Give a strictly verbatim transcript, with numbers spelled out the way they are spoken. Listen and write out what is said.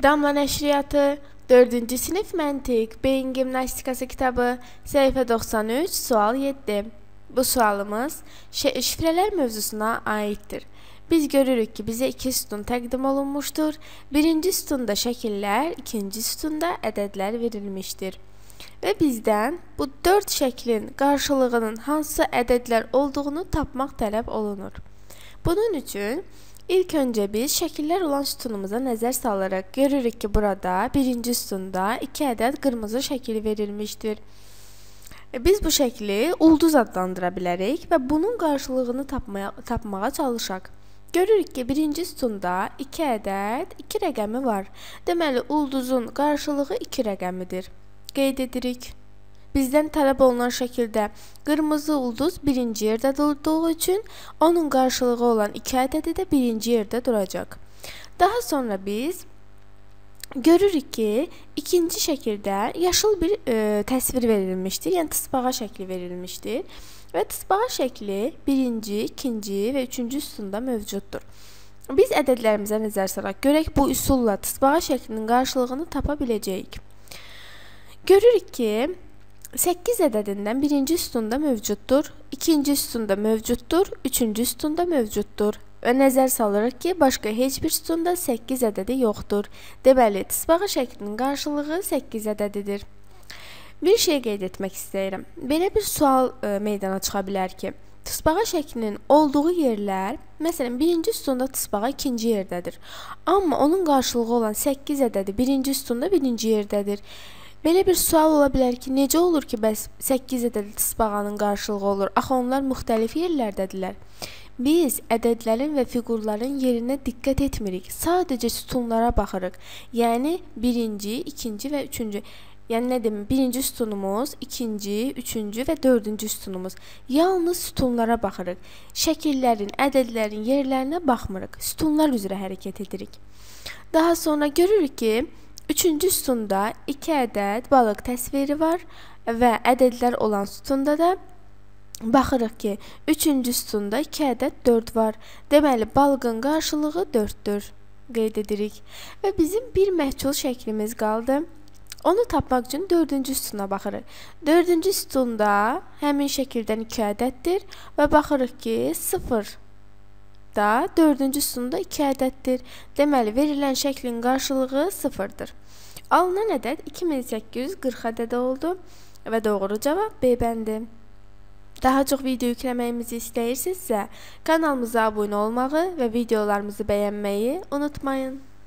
Damla Nəşriyyatı dördüncü sinif Məntiq Beyin Gimnastikası kitabı səhifə doxsan üç, sual yeddi. Bu sualımız şifrələr mövzusuna aiddir. Biz görürük ki, bizə iki sütun təqdim olunmuşdur. Birinci sütunda şəkillər, ikinci sütunda ədədlər verilmişdir. Və bizdən bu dörd şəklin qarşılığının hansı ədədlər olduğunu tapmaq tələb olunur. Bunun üçün İlk öncə biz şəkillər olan sütunumuza nəzər salaraq görürük ki, burada birinci sütunda iki ədəd qırmızı şəkil verilmişdir. Biz bu şəkli ulduz adlandıra bilərik və bunun qarşılığını tapmaya, tapmağa çalışaq. Görürük ki, birinci sütunda iki ədəd, iki rəqəmi var. Deməli, ulduzun qarşılığı iki rəqəmidir. Qeyd edirik. Bizdən tələb olunan şəkildə qırmızı ulduz birinci yerdə durduğu üçün onun qarşılığı olan iki ədədi də birinci yerdə duracaq. Daha sonra biz görürük ki, ikinci şəkildə yaşıl bir e, təsvir verilmişdir, yəni tısbağa şəkli verilmişdir və tısbağa şəkli birinci, ikinci və üçüncü sütunda mövcuddur. Biz ədədlərimizə nəzər salaraq görək bu üsulla tısbağa şəklinin qarşılığını tapa biləcəyik. Görürük ki, səkkiz ədədindən birinci sütunda mövcuddur, ikinci sütunda mövcuddur, üçüncü sütunda mövcuddur və nəzər salırıq ki, başqa heç bir sütunda səkkiz ədədi yoxdur. Deməli, tısbağa şəklinin qarşılığı səkkiz ədədidir. Bir şey qeyd etmək istəyirəm. Belə bir sual e, meydana çıxa bilər ki, tısbağa şəklinin olduğu yerlər, məsələn, birinci sütunda tısbağa ikinci yerdədir. Amma onun qarşılığı olan səkkiz ədədi birinci sütunda birinci yerdədir. Belə bir sual ola bilər ki, necə olur ki, bəs səkkiz ədədi tısbağanın qarşılığı olur? Axı onlar müxtəlif yerlərdədirlər. Biz ədədlərin və fiqurların yerinə diqqət etmirik. Sadəcə sütunlara baxırıq. Yəni, birinci, ikinci və üçüncü. Yəni, nə deməm? Birinci sütunumuz, ikinci, üçüncü və dördüncü sütunumuz. Yalnız sütunlara baxırıq. Şəkillərin, ədədlərin yerlərinə baxmırıq. Sütunlar üzrə hərəkət edirik. Daha sonra görürük ki, üçüncü sütunda iki ədəd balıq təsviri var və ədədlər olan sütunda da baxırıq ki, üçüncü sütunda iki ədəd dörd var. Deməli, balığın qarşılığı dörddür. Qeyd edirik. Və bizim bir məhcul şəklimiz qaldı. Onu tapmaq üçün dördüncü sütuna baxırıq. Dördüncü sütunda həmin şəkildən iki ədəddir və baxırıq ki, sıfır da dördüncü sütunda iki ədəddir. Deməli, verilən şəklin qarşılığı sıfırdır. Alınan ədəd iki min səkkiz yüz qırx ədəd oldu və doğru cavab B bəndi. Daha çox video yükləməyimizi istəyirsinizsə, kanalımıza abunə olmağı və videolarımızı bəyənməyi unutmayın.